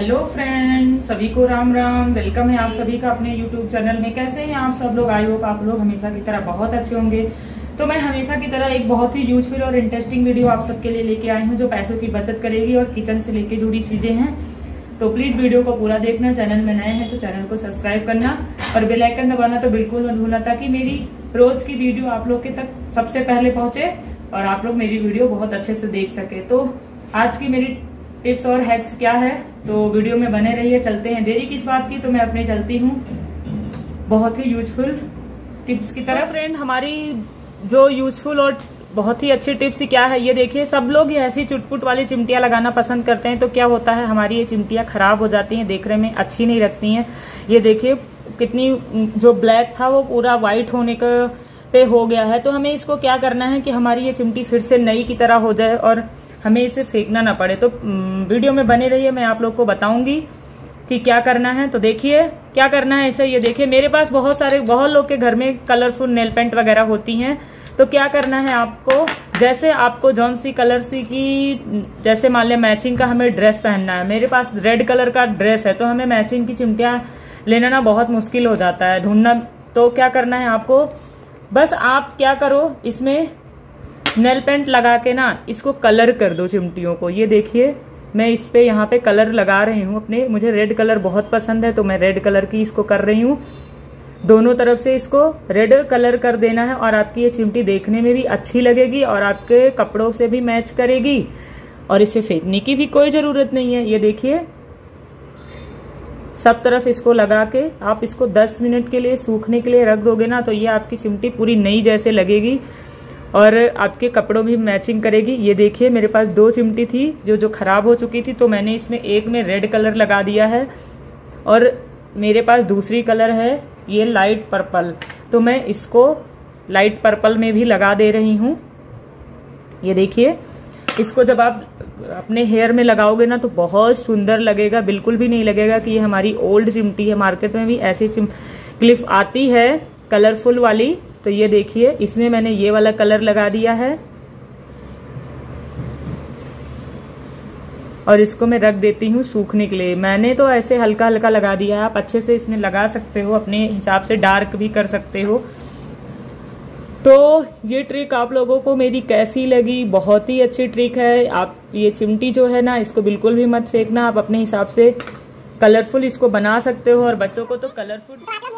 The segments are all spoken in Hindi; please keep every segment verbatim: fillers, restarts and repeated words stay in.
हेलो फ्रेंड, सभी को राम राम। वेलकम है आप सभी का अपने यूट्यूब चैनल में। कैसे हैं आप सब लोग? आई होप आप लोग हमेशा की तरह बहुत अच्छे होंगे। तो मैं हमेशा की तरह एक बहुत ही यूजफुल और इंटरेस्टिंग वीडियो आप सबके लिए लेके आई हूँ, जो पैसों की बचत करेगी और किचन से लेके जुड़ी चीजें हैं। तो प्लीज वीडियो को पूरा देखना। चैनल में नए हैं तो चैनल को सब्सक्राइब करना और बेल आइकन दबाना तो बिल्कुल मत भूलना, ताकि मेरी रोज की वीडियो आप लोग के तक सबसे पहले पहुंचे और आप लोग मेरी वीडियो बहुत अच्छे से देख सके। तो आज की मेरी टिप्स और हैक्स क्या है, तो वीडियो में बने रहिए। चलते हैं, देरी किस बात की, तो मैं अपने चलती हूँ बहुत ही यूजफुल टिप्स की तरफ। फ्रेंड, हमारी जो यूजफुल और बहुत ही अच्छी टिप्स क्या है, ये देखिए। सब लोग ये ऐसी चुटपुट वाली चिमटियां लगाना पसंद करते हैं, तो क्या होता है, हमारी ये चिमटियां खराब हो जाती हैं, देखने में अच्छी नहीं लगती हैं। ये देखिए कितनी, जो ब्लैक था वो पूरा व्हाइट होने का पे हो गया है। तो हमें इसको क्या करना है कि हमारी ये चिमटी फिर से नई की तरह हो जाए और हमें इसे फेंकना ना पड़े। तो वीडियो में बने रहिए, मैं आप लोग को बताऊंगी कि क्या करना है। तो देखिए क्या करना है इसे। ये देखिए, मेरे पास बहुत सारे बहुत लोग के घर में कलरफुल नेल पेंट वगैरह होती हैं। तो क्या करना है आपको, जैसे आपको जौन सी कलर सी की, जैसे मान लिया मैचिंग का हमें ड्रेस पहनना है। मेरे पास रेड कलर का ड्रेस है, तो हमें मैचिंग की चिमटियां लेना ना बहुत मुश्किल हो जाता है, ढूंढना। तो क्या करना है आपको, बस आप क्या करो, इसमें नेल पेंट लगा के ना इसको कलर कर दो चिमटियों को। ये देखिए, मैं इस पे यहाँ पे कलर लगा रही हूँ अपने। मुझे रेड कलर बहुत पसंद है, तो मैं रेड कलर की इसको कर रही हूँ। दोनों तरफ से इसको रेड कलर कर देना है और आपकी ये चिमटी देखने में भी अच्छी लगेगी और आपके कपड़ों से भी मैच करेगी और इसे फेंकने की भी कोई जरूरत नहीं है। ये देखिए, सब तरफ इसको लगा के आप इसको दस मिनट के लिए सूखने के लिए रख दोगे ना, तो ये आपकी चिमटी पूरी नई जैसे लगेगी और आपके कपड़ों भी मैचिंग करेगी। ये देखिए, मेरे पास दो चिमटी थी जो जो खराब हो चुकी थी, तो मैंने इसमें एक में रेड कलर लगा दिया है और मेरे पास दूसरी कलर है ये लाइट पर्पल, तो मैं इसको लाइट पर्पल में भी लगा दे रही हूँ। ये देखिए, इसको जब आप अपने हेयर में लगाओगे ना तो बहुत सुंदर लगेगा। बिल्कुल भी नहीं लगेगा कि ये हमारी ओल्ड चिमटी है। मार्केट में भी ऐसी क्लिप आती है कलरफुल वाली। तो ये देखिए, इसमें मैंने ये वाला कलर लगा दिया है और इसको मैं रख देती हूँ सूखने के लिए। मैंने तो ऐसे हल्का हल्का लगा दिया है, आप अच्छे से इसमें लगा सकते हो, अपने हिसाब से डार्क भी कर सकते हो। तो ये ट्रिक आप लोगों को मेरी कैसी लगी? बहुत ही अच्छी ट्रिक है। आप ये चिमटी जो है ना, इसको बिल्कुल भी मत फेंकना। आप अपने हिसाब से कलरफुल इसको बना सकते हो और बच्चों को तो कलरफुल।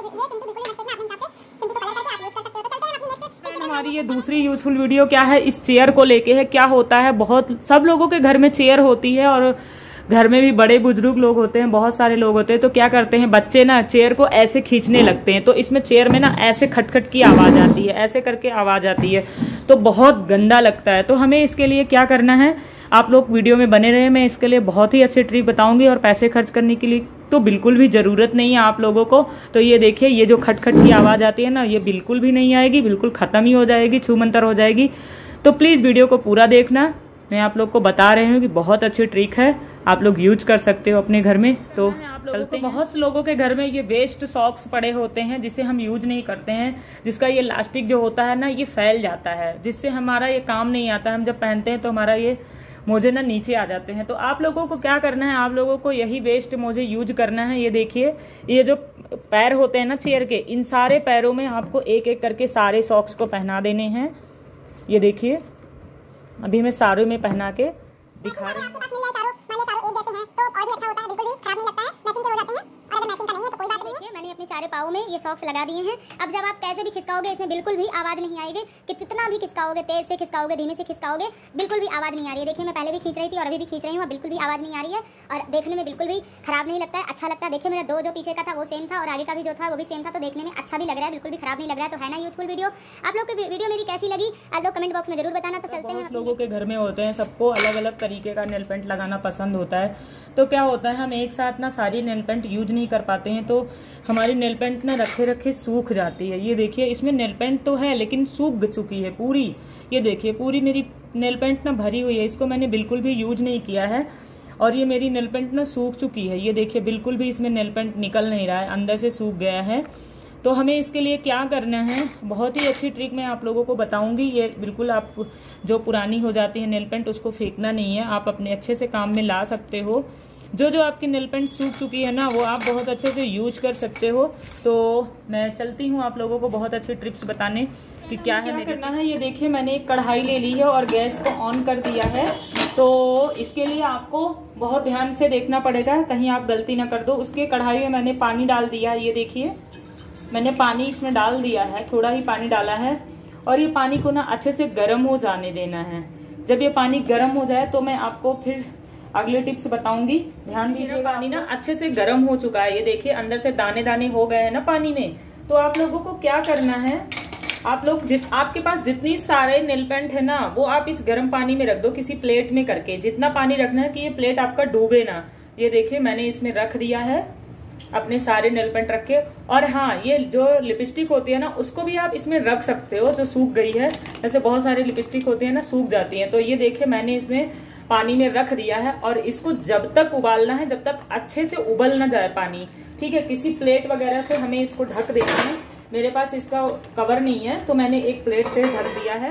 हमारी ये दूसरी यूजफुल वीडियो क्या है, इस चेयर को लेके है। क्या होता है, बहुत सब लोगों के घर में चेयर होती है और घर में भी बड़े बुजुर्ग लोग होते हैं, बहुत सारे लोग होते हैं। तो क्या करते हैं बच्चे ना, चेयर को ऐसे खींचने लगते हैं, तो इसमें चेयर में ना ऐसे खटखट की आवाज आती है, ऐसे करके आवाज आती है, तो बहुत गंदा लगता है। तो हमें इसके लिए क्या करना है, आप लोग वीडियो में बने रहे। मैं इसके लिए बहुत ही अच्छी ट्रिक बताऊंगी और पैसे खर्च करने के लिए तो बिल्कुल भी जरूरत नहीं है आप लोगों को। तो ये देखिए, ये जो खटखट की आवाज आती है ना, ये बिल्कुल भी नहीं आएगी, बिल्कुल खत्म ही हो जाएगी, छूमंतर हो जाएगी। तो प्लीज वीडियो को पूरा देखना। मैं आप लोग को बता रही हूँ कि बहुत अच्छी ट्रिक है, आप लोग यूज कर सकते हो अपने घर में। तो चलते हैं। बहुत लोगों के घर में ये वेस्ट सॉक्स पड़े होते हैं जिसे हम यूज नहीं करते हैं, जिसका ये इलास्टिक जो होता है ना, ये फैल जाता है, जिससे हमारा ये काम नहीं आता। हम जब पहनते हैं तो हमारा ये मोजे ना नीचे आ जाते हैं। तो आप लोगों को क्या करना है, आप लोगों को यही वेस्ट मोजे यूज करना है। ये देखिए, ये जो पैर होते हैं ना चेयर के, इन सारे पैरों में आपको एक एक करके सारे सॉक्स को पहना देने हैं। ये देखिए, अभी मैं सारे में पहना के दिखा रही हूँ। मैंने अपने चारे पाँव में ये सॉक्स लगा दिए हैं। अब जब आप कैसे भी खिसकाओगे, इसमें बिल्कुल भी आवाज नहीं आएगी। कि कितना भी खिसकाओगे, तेज से खिसकाओगे, धीमे से खिसकाओगे, बिल्कुल भी आवाज नहीं आ रही है। देखिए, मैं पहले भी खींच रही थी और अभी भी खींच रही हूँ, बिल्कुल भी आवाज नहीं आ रही है और देखने में बिल्कुल भी खराब नहीं लगता है, अच्छा लगता है। देखिए, मेरा दो जो पीछे का था वो सेम था और आगे का भी जो था वो भी सेम था, तो देखने में अच्छा भी लग रहा है, बिल्कुल भी खराब नहीं लग रहा है। तो है ना यूजफुल वीडियो? आप लोग की वीडियो मेरी कैसी लगी आप लोग कमेंट बॉक्स में जरूर बताना। तो चलते हैं, लोगों के घर में होते हैं, सबको अलग अलग तरीके का नेल पेंट लगाना पसंद होता है। तो क्या होता है, हम एक साथ ना सारी नेल पेंट यूज नहीं कर पाते हैं, तो हमारी नेल पेंट ना रखे रखे सूख जाती है। ये देखिए, इसमें नेल पेंट तो है लेकिन सूख चुकी है पूरी। ये देखिए, पूरी मेरी नेल पेंट ना भरी हुई है, इसको मैंने बिल्कुल भी यूज नहीं किया है और ये मेरी नेल पेंट ना सूख चुकी है। ये देखिए, बिल्कुल भी इसमें नेल पेंट निकल नहीं रहा है, अंदर से सूख गया है। तो हमें इसके लिए क्या करना है, बहुत ही अच्छी ट्रिक मैं आप लोगों को बताऊंगी। ये बिल्कुल आप जो पुरानी हो जाती है नेल पेंट, उसको फेंकना नहीं है, आप अपने अच्छे से काम में ला सकते हो। जो जो आपकी नेल पेंट सूख चुकी है ना वो आप बहुत अच्छे से यूज कर सकते हो। तो मैं चलती हूँ आप लोगों को बहुत अच्छे ट्रिप्स बताने कि क्या है क्या करना है। ये देखिए मैंने एक कढ़ाई ले ली है और गैस को ऑन कर दिया है। तो इसके लिए आपको बहुत ध्यान से देखना पड़ेगा कहीं आप गलती ना कर दो। उसके कढ़ाई में मैंने पानी डाल दिया है, ये देखिए मैंने पानी इसमें डाल दिया है, थोड़ा ही पानी डाला है और ये पानी को ना अच्छे से गर्म हो जाने देना है। जब ये पानी गर्म हो जाए तो मैं आपको फिर अगले टिप्स बताऊंगी, ध्यान दीजिए। पानी ना अच्छे से गर्म हो चुका है, ये देखिए अंदर से दाने दाने हो गए हैं ना पानी में। तो आप लोगों को क्या करना है, आप लोग जित आपके पास जितनी सारे नेल पेंट है ना वो आप इस गर्म पानी में रख दो किसी प्लेट में करके। जितना पानी रखना है कि ये प्लेट आपका डूबे ना। ये देखिए मैंने इसमें रख दिया है अपने सारे नेल पेंट रख के। और हाँ, ये जो लिपस्टिक होती है ना उसको भी आप इसमें रख सकते हो जो सूख गई है। जैसे बहुत सारी लिपस्टिक होती है ना सूख जाती है। तो ये देखिए मैंने इसमें पानी में रख दिया है और इसको जब तक उबालना है जब तक अच्छे से उबल ना जाए पानी, ठीक है। किसी प्लेट वगैरह से हमें इसको ढक देना है। मेरे पास इसका कवर नहीं है तो मैंने एक प्लेट से ढक दिया है।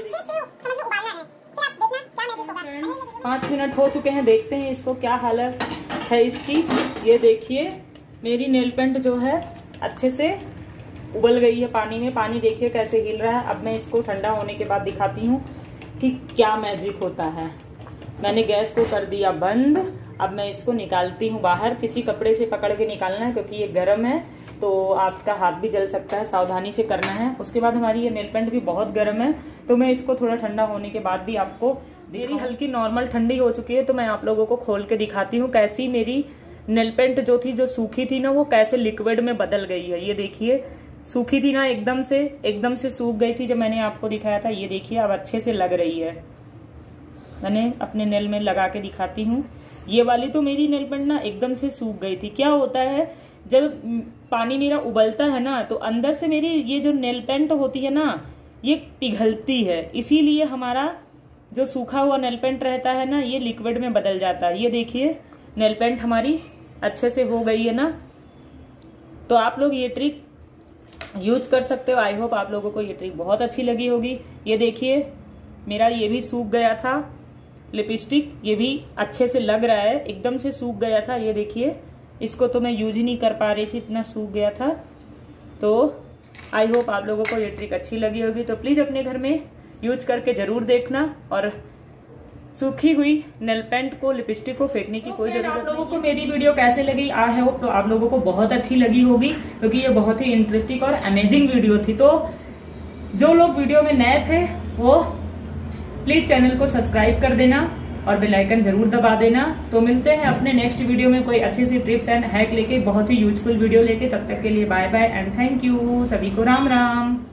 पांच मिनट हो चुके हैं, देखते हैं इसको क्या हालत है इसकी। ये देखिए मेरी नेल पेंट जो है अच्छे से उबल गई है पानी में। पानी देखिए कैसे हिल रहा है। अब मैं इसको ठंडा होने के बाद दिखाती हूँ कि क्या मैजिक होता है। मैंने गैस को कर दिया बंद। अब मैं इसको निकालती हूँ बाहर। किसी कपड़े से पकड़ के निकालना है क्योंकि ये गर्म है तो आपका हाथ भी जल सकता है, सावधानी से करना है। उसके बाद हमारी ये नेल पेंट भी बहुत गर्म है तो मैं इसको थोड़ा ठंडा होने के बाद भी आपको, मेरी हल्की नॉर्मल ठंडी हो चुकी है तो मैं आप लोगों को खोल के दिखाती हूँ कैसी मेरी नेल पेंट जो थी, जो सूखी थी ना वो कैसे लिक्विड में बदल गई है। ये देखिए सूखी थी ना एकदम से एकदम से सूख गई थी जब मैंने आपको दिखाया था। ये देखिए अब अच्छे से लग रही है। मैंने अपने नेल में लगा के दिखाती हूँ। ये वाली तो मेरी नेल पेंट ना एकदम से सूख गई थी। क्या होता है जब पानी मेरा उबलता है ना तो अंदर से मेरी ये जो नेल पेंट होती है ना ये पिघलती है, इसीलिए हमारा जो सूखा हुआ नेल पेंट रहता है ना ये लिक्विड में बदल जाता है। ये देखिए नेल पेंट हमारी अच्छे से हो गई है ना। तो आप लोग ये ट्रिक यूज कर सकते हो। आई होप आप लोगों को ये ट्रिक बहुत अच्छी लगी होगी। ये देखिए मेरा ये भी सूख गया था लिपस्टिक, ये भी अच्छे से लग रहा है, एकदम से सूख गया था। ये देखिए इसको तो मैं यूज ही नहीं कर पा रही थी, इतना सूख गया था। तो आई होप आप लोगों को ये ट्रिक अच्छी लगी होगी। तो प्लीज अपने घर में यूज करके जरूर देखना और सूखी हुई नेल पेंट को, लिपस्टिक को फेंकने की कोई जरूरत नहीं। आप लोगों को मेरी वीडियो कैसे लगी, आई होप तो आप लोगों को बहुत अच्छी लगी होगी क्योंकि ये बहुत ही इंटरेस्टिंग और अमेजिंग वीडियो थी। तो जो लोग वीडियो में नए थे वो प्लीज चैनल को सब्सक्राइब कर देना और बेल आइकन जरूर दबा देना। तो मिलते हैं अपने नेक्स्ट वीडियो में कोई अच्छे से टिप्स एंड हैक लेके, बहुत ही यूजफुल वीडियो लेके। तब तक के लिए bye bye and thank you. सभी को राम राम।